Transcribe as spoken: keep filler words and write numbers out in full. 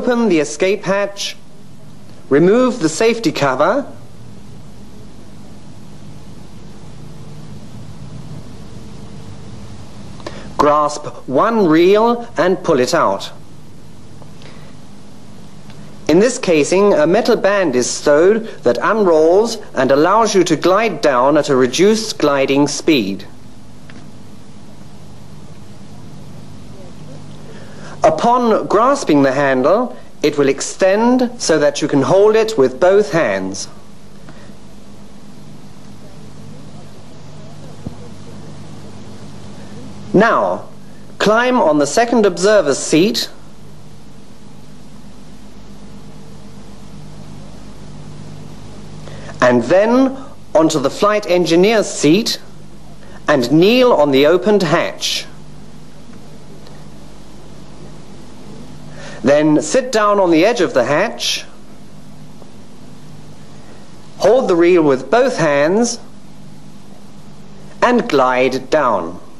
Open the escape hatch, remove the safety cover, grasp one reel and pull it out. In this casing, a metal band is stowed that unrolls and allows you to glide down at a reduced gliding speed. Upon grasping the handle, it will extend so that you can hold it with both hands. Now, climb on the second observer's seat and then onto the flight engineer's seat and kneel on the opened hatch. Then sit down on the edge of the hatch, hold the reel with both hands and glide down.